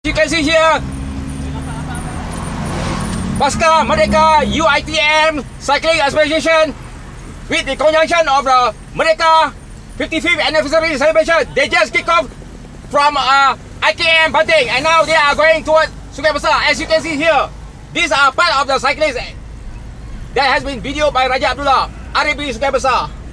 You can see here, Pasca, Merdeka, UTHM Cycling Association, with the conjunction of the Merdeka 55th anniversary celebration. They just kick off from IKM Banting, and now they are going towards Sungai Besar. As you can see here, these are part of the cyclists that has been videoed by Raja Abdullah, RAB Sungai Besar.